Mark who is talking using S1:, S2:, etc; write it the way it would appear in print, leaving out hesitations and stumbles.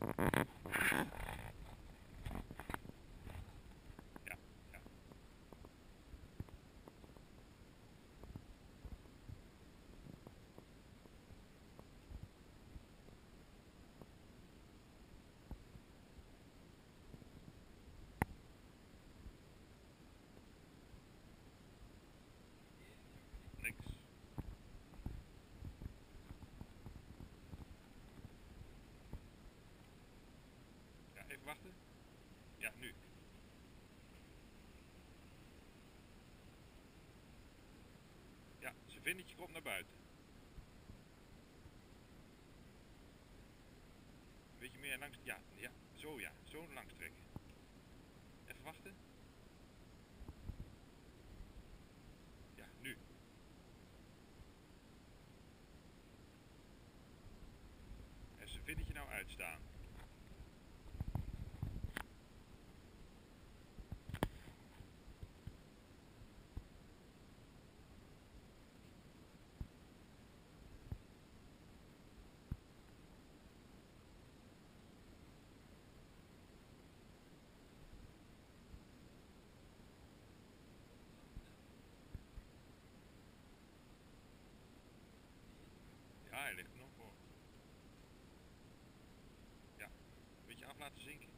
S1: Ja, ja. Niks. Ja, even wachten. Ja, nu. Ja, zijn vinnetje komt naar buiten. Een beetje meer langs... Ja, ja, zo ja. Zo langs trekken. Even wachten. Ja, nu. En zijn vinnetje nou uitstaan. Ja, hij ligt er nog voor. Ja, een beetje af laten zinken.